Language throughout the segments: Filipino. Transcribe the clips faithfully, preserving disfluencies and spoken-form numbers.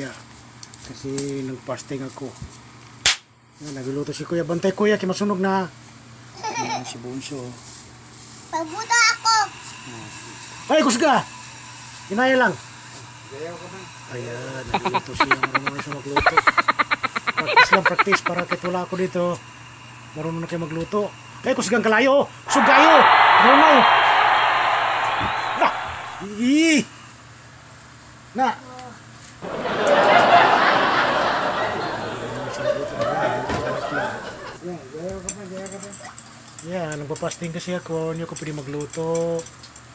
kuya. Kasi nag-fasting ako. Yan, nagluluto si kuya. Bantay kuya, kimasunog na. Yan, si Bunso. Pagbuta ako. Ay, kusga! Kinaya lang. Ayan, nagluluto siya. Marunong siya magluto. Practice lang, practice. Para kahit wala ako dito, marunong na kayo magluto. Ay, kusgang kalayo. Sugayo! Marunong! Na! Ii! Na! Yan, nagpapasting kasi ako. Hindi ako pwede magluto.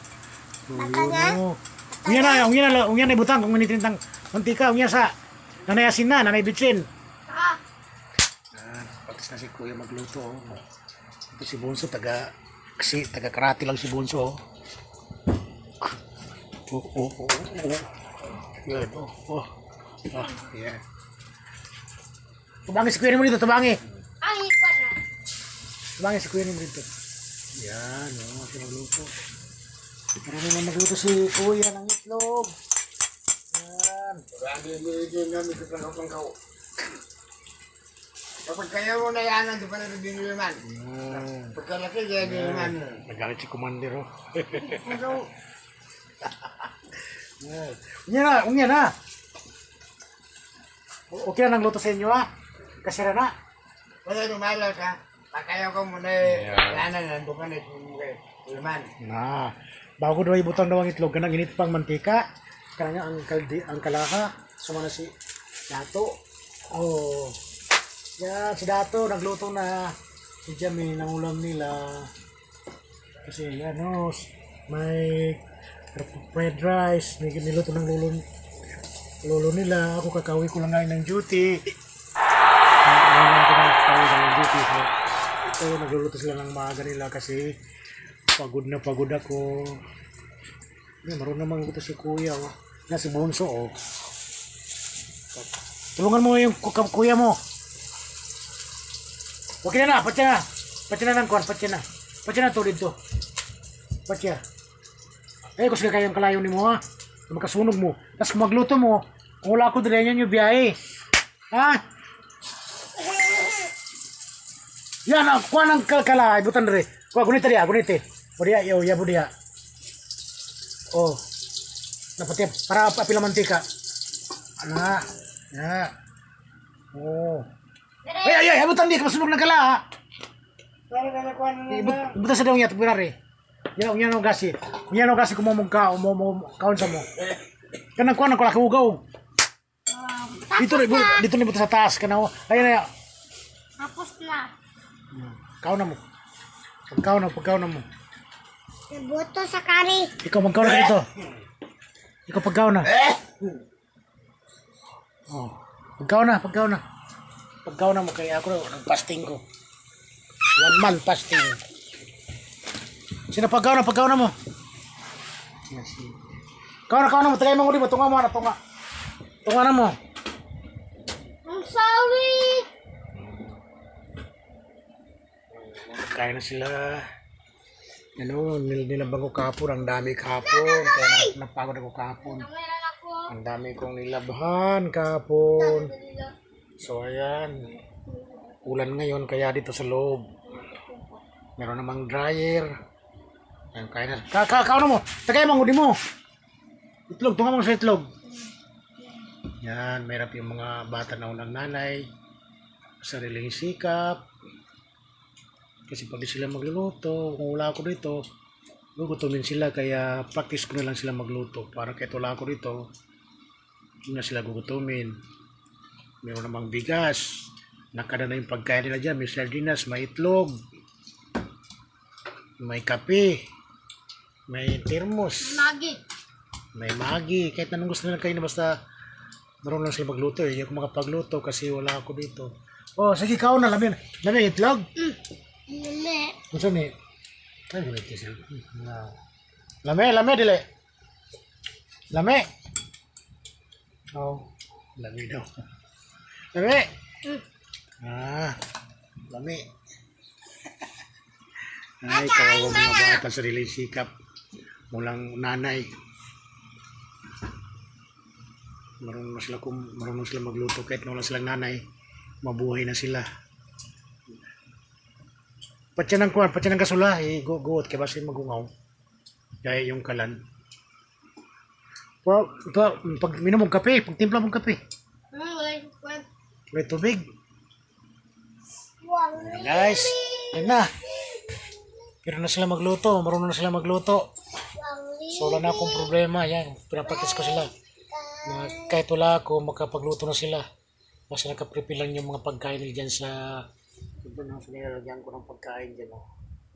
Ungyan na, ungyan na, ungyan na ibutang. Kung manitintang mantika, ungyan sa nanay asin na, nanay bitsin. Yan, patis na si kuya magluto. Ito si Bunso, taga, kasi taga karate lang si Bunso. Oh, oh, oh, oh. Yan, oh, oh. Ah, yan. Tubangi si kuya mo dito, tubangi. Ay, pa na. Tubangi si kuya mo dito. Yan, oh, siya magluto. Marami na magluto si kuya ng itlog. Yan. Marami na nilagyan namin sa pangkaw-pangkaw. Kapag kaya mo na yan, hindi pa na nabiniliman. Yan. Pagkalaki, kaya niliman mo. Nagalit si Commander, oh. Yan. Unya na, unya na. O- Okay na nang luto sa inyo, ha? Kasira na. Wala lumala ka. Pagkaya ko muna eh. Kaya na, nandun ka na niliman. Na. Bago daw ibutang daw ang itlog, kanang init pang mantika. Kanang ang, kaldi, ang kalaka. Sumana si Dato. Oh. Yan, si Dato, nagluto na. Si Jamie, nangulam nila. Kasi, ano, may fried rice. May niluto ng lulo, lulo nila. Ako kakawi ko lang ngayon ng duty. Ngayon lang ako nakakawi ng duty. So, ito, nagluluto sila ng maaga nila kasi pagod na pagod ako. Yan, marunong naman ito si kuya. Oh. Na si Bunso, oh. Tulungan mo yung ku- kuya mo. Okay na na, patya na. Patya na ng kuwan, patya na. Patya na to dito. Patya. Eh, kung sila kayang kalayo ni mo, ha? Kung makasunog mo. Tapos kung magluto mo, kung wala ko dali yan yung biyahe. Ha? Yan, ang kuwan ng kalkala. Ibutan rin. Kuwa, gunita diya, gunita. O diya, yaw, yabo diya. Oh. Napatip. Para apila mantika. Ana. Ya. Oh. Ay, ay, ay, ibutan diya. Masunog na kala, ha? Ibutan sa daw niya, tupirari. Yan, yan ang gasi. Yan ang gasi kung mo ka, mo mo kaon sa mo. Kanang kuan ang kalaki ugaw. Dito dito ni buta sa taas kana. Ayun na. Tapos na. Kaon na mo. Pagkaon na, pagkaon na mo. Nabuto sa kari. Ikaw magkaon na dito. Ikaw pagkaon na. Oh. Pagkaon na, pagkaon na. Pagkaon na mo kaya ako nag-fasting ko. One month fasting. Sino pagkaon na, pagkaon na mo? Kaon na, kaon na mo. Tagay mo ko di mo. Tunga mo na, tunga. Tunga na mo. I'm sorry. Kaya na sila. Ano, nil nilabang ko kapon. Ang dami kapon. Kaya na, napagod ako kapon. Meron ako. Ang dami kong nilabhan kapon. So, ayan. Ulan ngayon, kaya dito sa loob. Meron namang dryer. Ayan, kaya na. Ka ka kaon na mo. Tagay mo, ngudi mo. Itlog, tunga mo sa itlog. Yan, mayroon yung mga bata na unang nanay. Sariling sikap. Kasi pag di sila magluluto, kung wala ako dito, gugutumin sila. Kaya practice ko na lang sila magluto. Para kahit wala ako dito, hindi na sila gugutumin. Meron namang bigas. Nakada na yung pagkain nila dyan. May sardinas, may itlog. May kape. May termos. Magi. May magi. Kahit anong gusto nila kayo na basta marunong sila magluto eh. Hindi ako makapagluto kasi wala ako dito. Oh, sige, ikaw na. Lamin. Lamin, itlog. Mm. Lili. Gusto ni? Ay, gulit kasi. Lame, lame, dili. Lame. Oh, lame daw. Lame. Mm. Ah, lame. Ay, kawawa mga bata sa sariling sikap. Mulang nanay. Marunong na sila, kung marunong sila magluto kahit wala silang nanay, mabuhay na sila. Patya ng kuwan, patya ng kasula, eh, gu guwat kaya basi magungaw. Kaya yung kalan. Well, ito, pag minom mong kape, pag timpla mong kape, Hmm, wait, wait. may tubig. Wow. Ayan, guys, yan na. Pero na sila magluto, marunong na sila magluto. So wala na akong problema, yan, pinapatis ko sila. Na kahit wala ako, makapagluto na sila. Basta nakaprepare lang yung mga pagkain nila dyan sa... Ito na, sinilagyan ko ng pagkain dyan. Oh.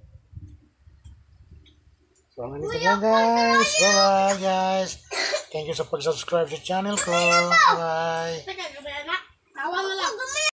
So hanggang dito lang guys. Bye bye guys. Thank you sa pag-subscribe sa channel ko. Bye bye.